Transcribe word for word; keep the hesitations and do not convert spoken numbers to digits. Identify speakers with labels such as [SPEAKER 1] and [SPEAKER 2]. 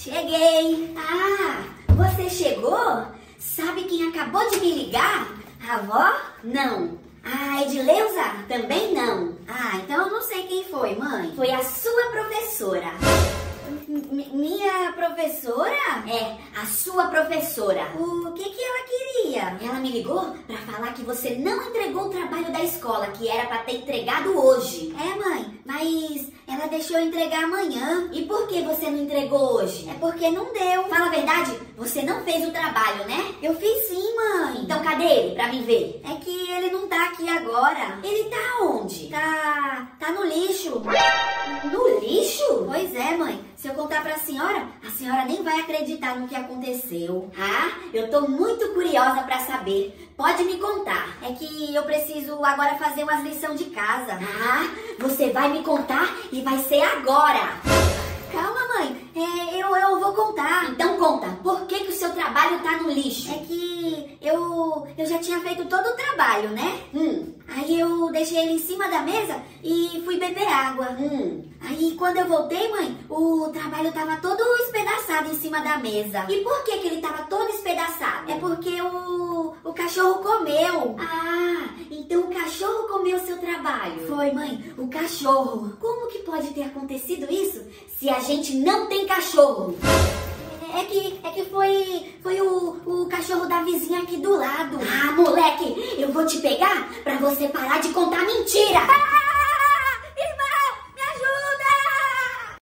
[SPEAKER 1] Cheguei! Ah, você chegou? Sabe quem acabou de me ligar? A avó? Não. A Edileuza? Também não. Ah, então eu não sei quem foi, mãe. Foi a sua professora. M minha professora? É, a sua professora. O que que ela queria? Ela me ligou pra falar que você não entregou o trabalho da escola, que era pra ter entregado hoje. É, mãe, mas ela deixou eu entregar amanhã. E por que você não entregou hoje? É porque não deu. Fala a verdade, você não fez o trabalho, né? Eu fiz sim, mãe. Então cadê ele, pra mim ver? É que ele não tá aqui agora. Ele tá onde? Tá... tá no lixo. No lixo? Pois é, mãe. Se eu contar pra senhora, a senhora nem vai acreditar no que aconteceu. Ah, eu tô muito curiosa pra saber. Pode me contar. É que eu preciso agora fazer umas lições de casa. Ah, você vai me contar e vai ser agora. Calma, mãe. É, eu, eu vou contar. Então conta. Por que que o seu trabalho tá no lixo? É que eu, eu já tinha feito todo o trabalho, né? Hum. Aí eu deixei ele em cima da mesa e fui beber água. Hum. Aí quando eu voltei, mãe, o trabalho tava todo espedaçado em cima da mesa. E por que que ele tava todo espedaçado? É porque o, o cachorro comeu. Ah, então o cachorro comeu o seu trabalho. Foi, mãe, o cachorro. Como que pode ter acontecido isso se a gente não tem cachorro? É que, é que foi, foi o, o cachorro da vizinha aqui do lado. Ah, moleque, eu vou te pegar pra você parar de contar mentira.